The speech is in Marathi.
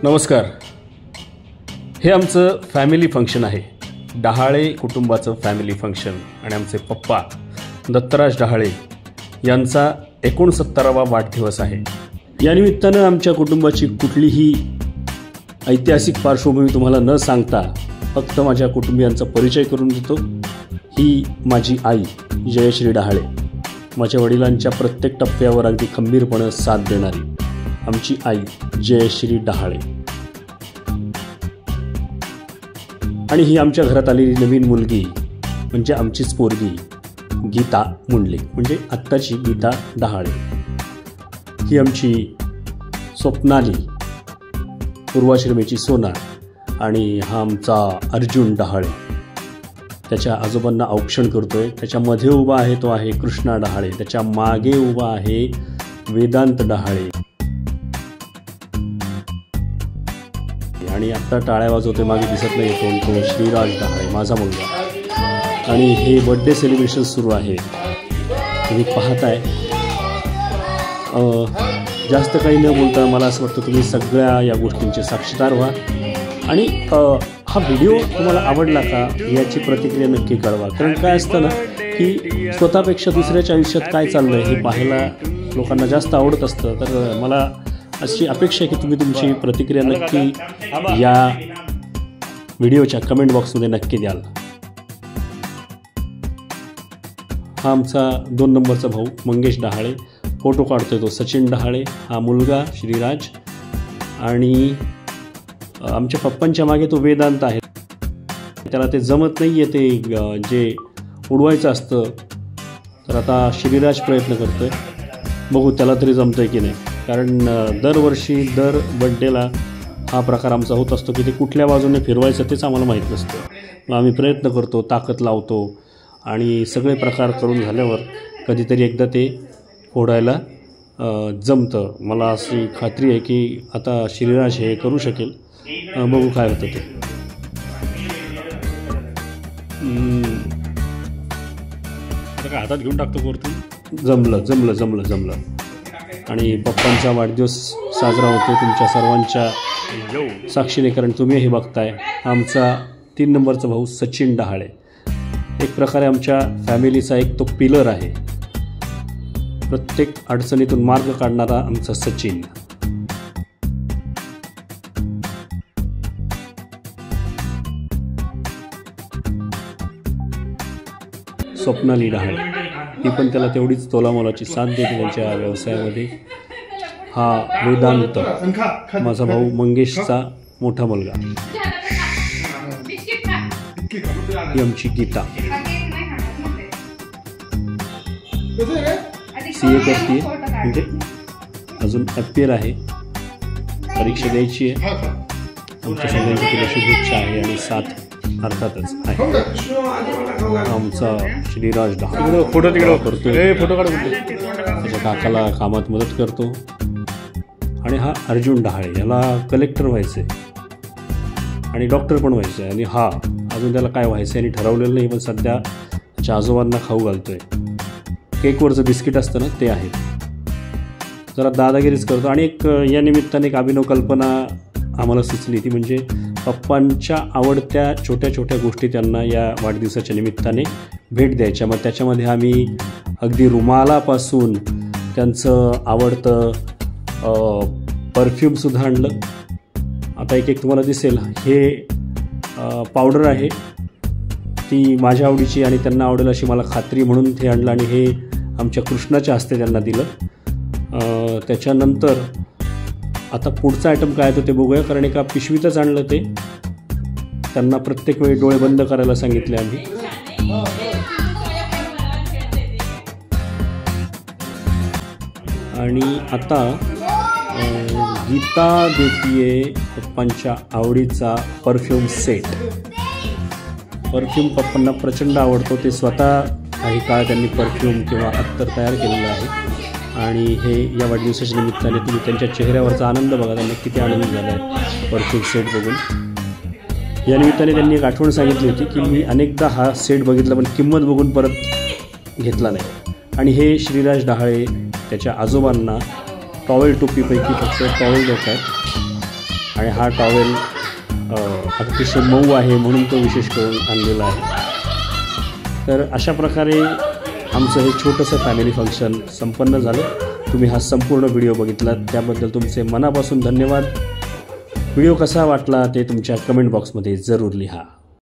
नमस्कार. हे आमचं फॅमिली फंक्शन आहे. डहाळे कुटुंबाचं फॅमिली फंक्शन आणि आमचे पप्पा दत्तराज डहाळे यांचा 69वा वाढदिवस आहे. या निमित्तानं आमच्या कुटुंबाची कुठलीही ऐतिहासिक पार्श्वभूमी तुम्हाला न सांगता फक्त माझ्या कुटुंबियांचा परिचय करून देतो. ही माझी आई जयश्री डहाळे, माझ्या वडिलांच्या प्रत्येक टप्प्यावर अगदी खंबीरपणे साथ देणारी आमची आई जयश्री डहाळे. आणि ही आमच्या घरात आलेली नवीन मुलगी म्हणजे आमचीच पोरगी गीता मुंडले, म्हणजे आत्ताची गीता डहाळे. ही आमची स्वप्नाली पूर्वाश्रमेची सोना. आणि हा आमचा अर्जुन डहाळे, त्याच्या आजोबांना औक्षण करतोय. त्याच्यामध्ये उभा आहे तो आहे कृष्णा डहाळे. त्याच्या मागे उभा आहे वेदांत डहाळे. आणि आत्ता टाळ्या वाजवते मागे दिसत नाही तो श्रीराज डहाळे, माझा मुलगा. आणि हे बर्थडे सेलिब्रेशन सुरू आहे, तुम्ही पाहताय. जास्त काही न बोलता मला असं वाटतं तुम्ही सगळ्या या गोष्टींचे साक्षीदार व्हा. आणि हा व्हिडिओ तुम्हाला आवडला का याची प्रतिक्रिया नक्की कळवा. कारण काय असतं ना की स्वतःपेक्षा दुसऱ्याच्या आयुष्यात काय चाललं आहे हे पाहायला लोकांना जास्त आवडत असतं. तर मला अशी अपेक्षा आहे की तुम्ही तुमची प्रतिक्रिया नक्की या व्हिडिओच्या कमेंट बॉक्समध्ये नक्की द्याल. हा आमचा 2 नंबरचा भाऊ मंगेश डहाळे, फोटो काढतोय तो सचिन डहाळे. हा मुलगा श्रीराज. आणि आमच्या पप्पांच्या मागे तो वेदांत आहे. त्याला ते जमत नाही आहे ते जे उडवायचं असतं. तर आता श्रीराज प्रयत्न करतोय, बघू त्याला तरी जमतंय की नाही. कारण दरवर्षी दर बड्डेला हा प्रकार आमचा होत असतो की ते कुठल्या बाजूने फिरवायचं तेच आम्हाला माहीत नसतं. मग आम्ही प्रयत्न करतो, ताकद लावतो आणि सगळे प्रकार करून झाल्यावर कधीतरी एकदा ते फोडायला जमतं. मला अशी खात्री आहे की आता श्रीराज हे करू शकेल. बघू काय होतं ते. काय हातात घेऊन टाकतो वरतून. जमलं. आणि पप्पांचा वाढदिवस साजरा होतो तुमच्या सर्वांच्या साक्षीने, कारण तुम्ही हे बघताय. आमचा 3 नंबरचा भाऊ सचिन डहाळे, एक प्रकारे आमच्या फॅमिलीचा एक तो पिलर आहे. प्रत्येक अडचणीतून मार्ग काढणारा आमचा सचिन. स्वप्नाली डहाळे, ती पण त्याला तेवढीच तोलामोलाची साथ देते त्यांच्या व्यवसायामध्ये. हा वेदांत, माझा भाऊ मंगेशचा मोठा मुलगा. ही आमची गीता, CA करते, म्हणजे अजून अपियर आहे, परीक्षा द्यायची आहे. आमच्या सगळ्यांची तिला शुभेच्छा आहे आणि साथ अर्थातच आहे. आमचा श्रीराज डहाळे फोटो तिकडे करतोय, फोटो काढतो, त्याच्या काकाला कामात मदत करतो. आणि हा अर्जुन डहाळे, याला कलेक्टर व्हायचं आहे आणि डॉक्टर पण व्हायचं आहे. आणि हा अजून त्याला काय व्हायचं आहे आणि ठरवलेलं नाही, पण सध्या त्याच्या आजोबांना खाऊ घालतोय. केकवरचं बिस्किट असतं ना ते आहे. जरा दादागिरीच करतो. आणि एक या निमित्ताने एक अभिनव कल्पना आम्हाला सुचली, ती म्हणजे पप्पांच्या आवडत्या छोट्या छोट्या गोष्टी त्यांना या वाढदिवसाच्या निमित्ताने भेट द्यायच्या. मग त्याच्यामध्ये आम्ही अगदी रुमालापासून त्यांचं आवडतं परफ्यूमसुद्धा आणलं. आता एक तुम्हाला दिसेल, हे पावडर आहे, ती माझ्या आवडीची आणि त्यांना आवडेल अशी मला खात्री म्हणून ते आणलं. आणि हे आमच्या कृष्णाच्या हस्ते त्यांना दिलं. त्याच्यानंतर आता पुढचा आयटम काय होतं ते बघूया, कारण एका पिशवीतच आणलं ते. त्यांना प्रत्येक वेळी डोळे बंद करायला सांगितले आम्ही. आणि आता गीता देतीये पप्पांच्या आवडीचा परफ्यूम सेट. परफ्यूम पप्पांना प्रचंड आवडतो. ते स्वतः काही काळ त्यांनी परफ्यूम किंवा अत्तर तयार केलेलं आहे. आणि हे या वाढदिवसाच्या निमित्ताने तुम्ही त्यांच्या चेहऱ्यावरचा आनंद बघा, त्यांना किती आनंद झाला आहे परफ्यूम सेट बघून. या निमित्ताने त्यांनी एक आठवण सांगितली होती की मी अनेकदा हा सेट बघितला पण किंमत बघून परत घेतला नाही. आणि हे श्रीराज डहाळे त्याच्या आजोबांना टॉवेल टोपीपैकी फक्त टॉवेल देत आहेत. आणि हा टॉवेल अतिशय मऊ आहे म्हणून तो विशेष करून आणलेला आहे। तर अशा प्रकारे आमचं हे छोटंसं फॅमिली फंक्शन संपन्न झालं। तुम्ही हा संपूर्ण व्हिडिओ बघितला त्याबद्दल तुमचे मनापासून धन्यवाद। व्हिडिओ कसा वाटला ते तुमच्या कमेंट बॉक्समध्ये जरूर लिहा।